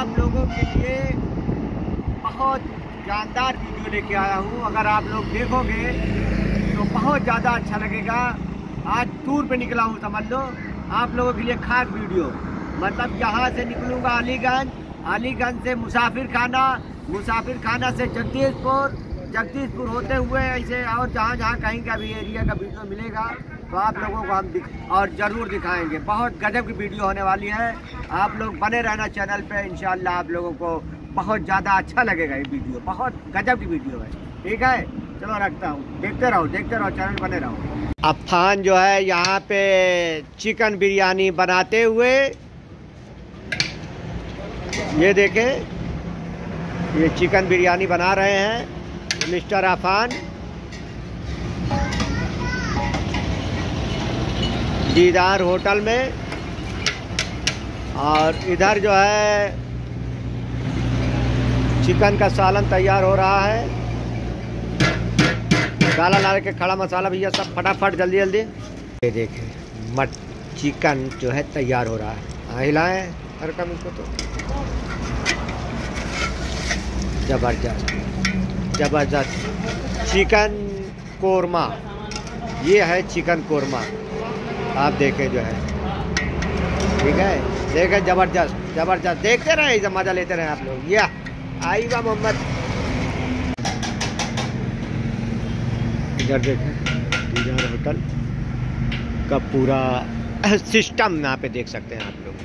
हम लोगों के लिए बहुत जानदार वीडियो लेके आया हूँ। अगर आप लोग देखोगे तो बहुत ज़्यादा अच्छा लगेगा। आज टूर पे निकला हूँ, समझ लो आप लोगों के लिए खास वीडियो। मतलब यहाँ से निकलूँगा अलीगंज से मुसाफिर खाना से जगदीशपुर होते हुए ऐसे और जहाँ कहीं का भी एरिया का वीडियो मिलेगा तो आप लोगों को हम और ज़रूर दिखाएंगे। बहुत गजब की वीडियो होने वाली है। आप लोग बने रहना चैनल पे, इंशाल्लाह आप लोगों को बहुत ज़्यादा अच्छा लगेगा। ये वीडियो बहुत गजब की वीडियो है, ठीक है। चलो रखता हूँ, देखते रहो चैनल बने रहो। अफान जो है यहाँ पे चिकन बिरयानी बनाते हुए, ये देखें, ये चिकन बिरयानी बना रहे हैं मिस्टर अफान दीदार होटल में। और इधर जो है चिकन का सालन तैयार हो रहा है। डाला ला के खड़ा मसाला भैया सब फटाफट जल्दी जल्दी। ये देखें चिकन जो है तैयार हो रहा है। हिलाएं हर कम इसको तो जबरदस्त चिकन कोरमा। ये है चिकन कोरमा, आप देखें जो है, ठीक है। देखें जबरदस्त देखते रहे, इसे मजा लेते रहे आप लोग। ये आईवा मोहम्मद, इधर देखें दीदार होटल का पूरा सिस्टम यहाँ पे देख सकते हैं आप लोग।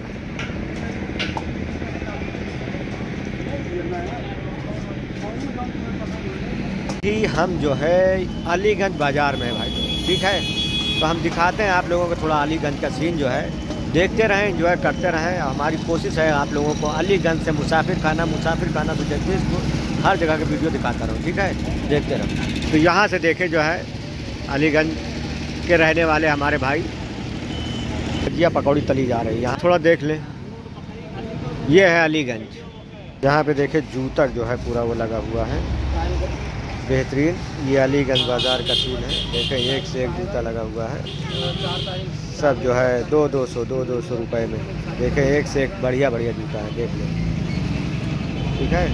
कि हम जो है अलीगंज बाज़ार में है भाई, ठीक है। तो हम दिखाते हैं आप लोगों को थोड़ा अलीगंज का सीन जो है, देखते रहें, एंजॉय करते रहें। हमारी कोशिश है आप लोगों को अलीगंज से मुसाफिर खाना से जगदीशपुर हर जगह के वीडियो दिखाता रहूँ, ठीक है। देखते रहो। तो यहाँ से देखें जो है अलीगंज के रहने वाले हमारे भाई भजिया पकौड़ी तली जा रही है। यहाँ थोड़ा देख लें, ये है अलीगंज। यहाँ पे देखें जूता जो है पूरा वो लगा हुआ है बेहतरीन। ये अलीगंज बाज़ार का सीन है। देखें एक से एक जूता लगा हुआ है, सब जो है 200 रुपए में। देखें एक से एक बढ़िया जूता है, देख लें, ठीक है।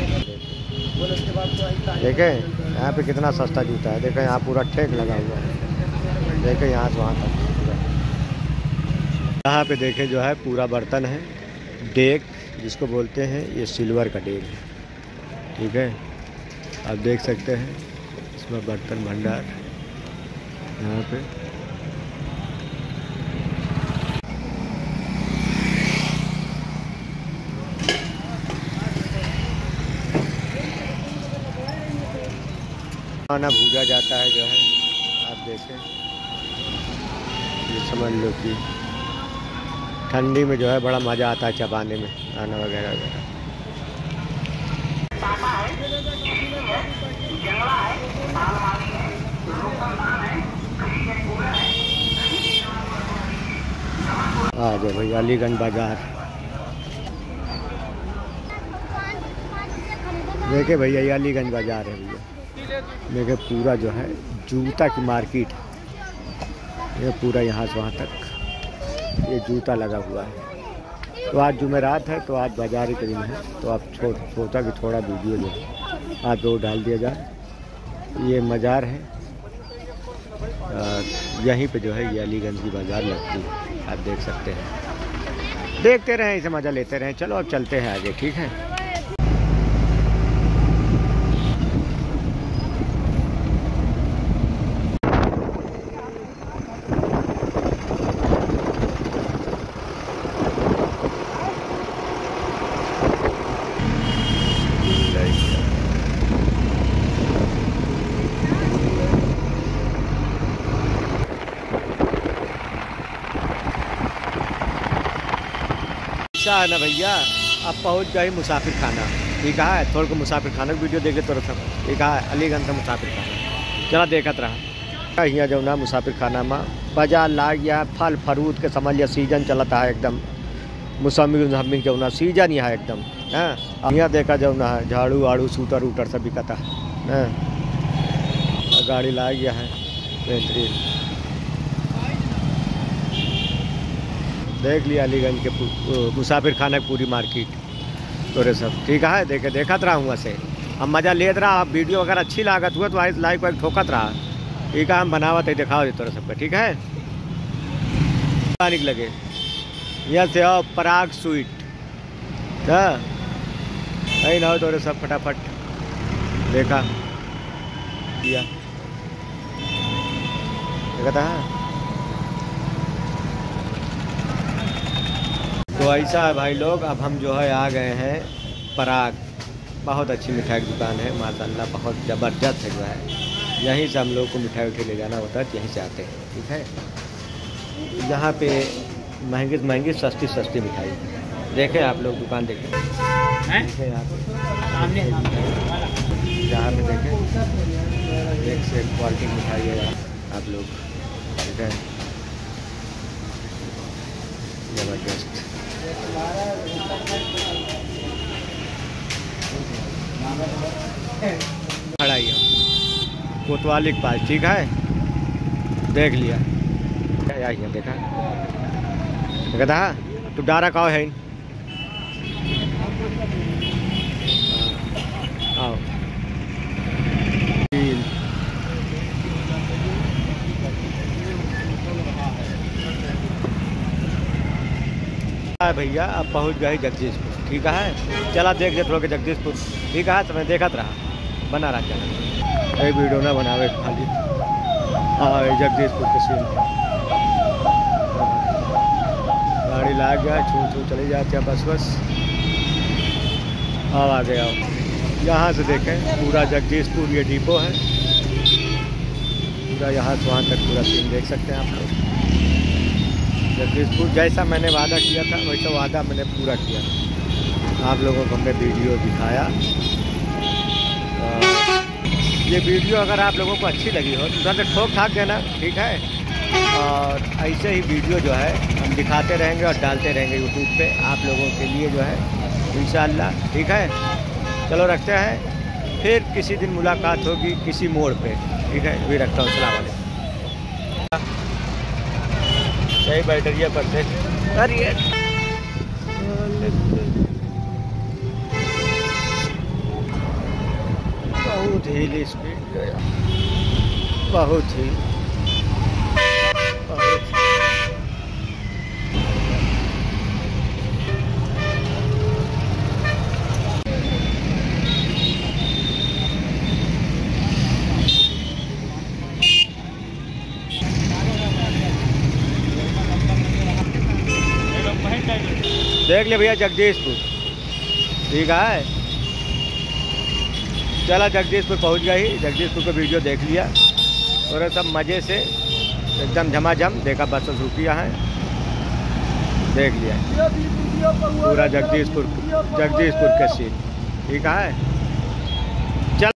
देखें यहाँ पे कितना सस्ता जूता है। देखें यहाँ पूरा ठेक लगा हुआ है। देखें यहाँ से वहाँ तक पूरा। यहाँ पे देखें जो है पूरा बर्तन है, डेग जिसको बोलते हैं, ये सिल्वर का डेग है, ठीक है। आप देख सकते हैं इसमें बर्तन भंडार यहाँ पे। खाना भूजा जाता है जो है, आप देखें, ये समझ लो कि ठंडी में जो है बड़ा मज़ा आता है चबाने में, खाना वगैरह वगैरह। आ जाए भाई अलीगंज बाज़ार। देखे भैया ये अलीगंज बाज़ार है भैया। देखे पूरा जो है जूता की मार्केट, ये पूरा यहाँ से वहाँ तक ये जूता लगा हुआ है। तो आज जुमेरात है, तो आज बाज़ार के दिन है, तो आप सोचा कि थोड़ा वीडियो जो है आज दो डाल दिया जाए। ये मज़ार है और यहीं पे जो है ये अलीगंज की बाज़ार लगती है, आप देख सकते हैं। देखते रहें, इसे मज़ा लेते रहें। चलो अब चलते हैं आगे, ठीक है। है ना भैया, अब पहुंच गए मुसाफिर खाना, ठीक है। थोड़ा को मुसाफिर खाना की वीडियो देखे तो ठीक है। अलीगंज का मुसाफिर खाना चला देखत रहा। यहाँ जो ना मुसाफिर खाना में बाजार लाग गया, फल फ्रूट के समझ लिया सीजन चलता है एकदम। मौसमी जो ना सीजन यहाँ एकदम है। यहाँ देखा जो ना झाड़ू आड़ू सूटर वूटर सब बिकता है। गाड़ी ला गया है बेहतरीन। देख लिया अलीगंज के मुसाफिर खाना की पूरी मार्केट। तोरे सब ठीक है। देखे देखत रहा हूँ से हम मज़ा लेत रहा। वीडियो अगर अच्छी लागत हुआ तो आई लाइक वाइक ठोकत रहा। ठीक है, हम बनावत है दिखाओ दे तोरे सबका। ठीक है, लगे यहाँ से आओ पराग स्वीट नहीं ना हो तोरे सब फटाफट देखा किया देखा था। तो ऐसा है भाई लोग, अब हम जो है आ गए हैं पराग। बहुत अच्छी मिठाई की दुकान है माशाल्लाह, बहुत ज़बरदस्त है जो है। यहीं से हम लोग को मिठाई उठाई ले जाना होता है, यहीं से आते हैं। ठीक है, यहाँ पे महंगी से महंगी सस्ती सस्ती मिठाई देखें आप लोग, दुकान देखें देखें यहाँ पे जहाँ पे देखें एक से एक क्वालिटी मिठाई है यहाँ आप लोग। ठीक है, ज़बरदस्त। खड़ा ही कोतवाली के पास। ठीक है, देख लिया यही देखा देखा था। तू डारा का है आओ भैया अब पहुंच गए जगदीशपुर। ठीक है, चला देख देख लोग जगदीशपुर। ठीक है, तो मैं देखत रहा बना रहा चला एक वीडियो ना बनावे खाली। हाँ, जगदीशपुर के सीन गाड़ी लाग गया, छू छू चली जाती है बस बस। अब आ गया यहाँ से देखें पूरा जगदीशपुर ये डिपो है पूरा, यहाँ से वहाँ तक पूरा सीन देख सकते हैं आप लोग। जगदीशपुर जैसा मैंने वादा किया था वैसा वादा मैंने पूरा किया। आप लोगों को हमने वीडियो दिखाया। ये वीडियो अगर आप लोगों को अच्छी लगी हो तो उधर से ठोक ठाक देना। ठीक है, और ऐसे ही वीडियो जो है हम दिखाते रहेंगे और डालते रहेंगे यूट्यूब पे आप लोगों के लिए जो है इंशाअल्लाह। ठीक है, चलो रखते हैं, फिर किसी दिन मुलाकात होगी किसी मोड़ पे। ठीक है, भी रखता हूँ। सलाम अलैकुम। यही बैटरिया पर से अरे बहुत ही स्पीड गया, बहुत ही देख ले भैया जगदीशपुर। ठीक है, चला जगदीशपुर पहुंच गई। जगदीशपुर को वीडियो देख लिया और सब मज़े से एकदम झमाझम देखा। बस रुकिया है, देख लिया पूरा जगदीशपुर के सीन। ठीक है।